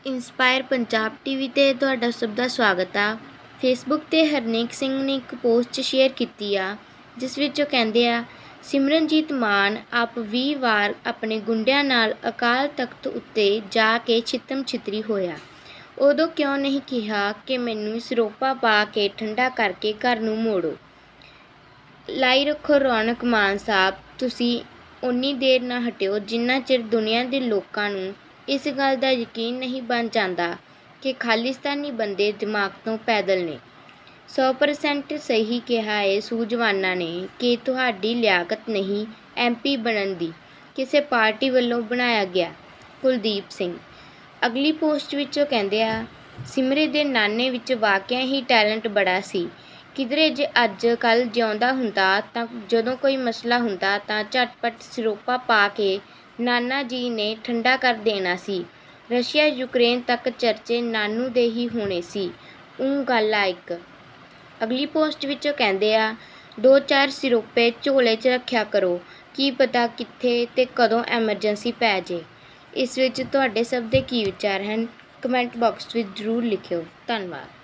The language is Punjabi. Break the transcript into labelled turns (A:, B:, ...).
A: ਇੰਸਪਾਇਰ ਪੰਜਾਬ ਟੀਵੀ 'ਤੇ ਤੁਹਾਡਾ ਸਭ ਦਾ ਸਵਾਗਤ ਆ। ਫੇਸਬੁੱਕ 'ਤੇ ਹਰਨੇਕ ਸਿੰਘ ਨੇ ਇੱਕ ਪੋਸਟ ਸ਼ੇਅਰ ਕੀਤੀ ਆ, ਜਿਸ ਵਿੱਚ ਉਹ ਕਹਿੰਦੇ ਆ, ਸਿਮਰਨਜੀਤ ਮਾਨ ਆਪ 20 ਵਾਰ ਆਪਣੇ ਗੁੰਡਿਆਂ ਨਾਲ ਅਕਾਲ ਤਖ਼ਤ ਉੱਤੇ ਜਾ ਕੇ ਛਿੱਤਮ ਛਿੱਤਰੀ ਹੋਇਆ। ਉਦੋਂ ਕਿਉਂ ਨਹੀਂ ਕਿਹਾ ਕਿ ਮੈਨੂੰ ਸਿਰੋਪਾ ਪਾ ਕੇ ਠੰਡਾ ਕਰਕੇ ਘਰ ਨੂੰ ਮੋੜੋ। ਲਾਈ ਰੱਖੋ ਰੌਣਕ ਮਾਨ ਸਾਹਿਬ, ਤੁਸੀਂ ਓਨੀ ਦੇਰ ਨਾ ਹਟਿਓ ਜਿੰਨਾ ਚਿਰ ਦੁਨੀਆ ਦੇ ਲੋਕਾਂ ਨੂੰ ਇਸ ਗੱਲ ਦਾ ਯਕੀਨ ਨਹੀਂ ਬਣ ਜਾਂਦਾ ਕਿ ਖਾਲਿਸਤਾਨੀ ਬੰਦੇ ਦਿਮਾਗ ਤੋਂ ਪੈਦਲ ਨੇ। 100% ਸਹੀ ਕਿਹਾ ਏ ਸੂਝਵਾਨਾਂ ਨੇ ਕਿ ਤੁਹਾਡੀ ਲਿਆਕਤ ਨਹੀਂ MP ਬਣਨ ਦੀ, ਕਿਸੇ ਪਾਰਟੀ ਵੱਲੋਂ ਬਣਾਇਆ ਗਿਆ। ਕੁਲਦੀਪ ਸਿੰਘ। ਅਗਲੀ ਪੋਸਟ ਵਿੱਚ ਉਹ ਕਹਿੰਦੇ ਆ, ਸਿਮਰੇ ਦੇ ਨਾਨੇ ਵਿੱਚ ਵਾਕਿਆ ਹੀ ਟੈਲੈਂਟ ਬੜਾ ਸੀ। ਕਿਧਰੇ ਜੇ ਅੱਜ ਕੱਲ੍ਹ ਜਿਉਂਦਾ ਹੁੰਦਾ ਤਾਂ ਜਦੋਂ ਕੋਈ ਮਸਲਾ ਹੁੰਦਾ ਤਾਂ ਝਟਪਟ ਸਿਰੋਪਾ ਪਾ ਕੇ ਨਾਨਾ ਜੀ ਨੇ ਠੰਡਾ ਕਰ ਦੇਣਾ ਸੀ। ਰਸ਼ੀਆ ਯੂਕਰੇਨ ਤੱਕ ਚਰਚੇ ਨਾਨੂ ਦੇ ਹੀ ਹੋਣੇ ਸੀ। ਗੱਲ ਆ ਇੱਕ। ਅਗਲੀ ਪੋਸਟ ਵਿੱਚ ਉਹ ਕਹਿੰਦੇ ਆ, 2-4 ਸਿਰੋਪੇ ਝੋਲੇ 'ਚ ਰੱਖਿਆ ਕਰੋ, ਕੀ ਪਤਾ ਕਿੱਥੇ ਤੇ ਕਦੋਂ ਐਮਰਜੈਂਸੀ ਪੈ ਜੇ। ਇਸ ਵਿੱਚ ਤੁਹਾਡੇ ਸਭ ਦੇ ਕੀ ਵਿਚਾਰ ਹਨ? ਕਮੈਂਟ ਬਾਕਸ ਵਿੱਚ ਜ਼ਰੂਰ ਲਿਖਿਓ। ਧੰਨਵਾਦ।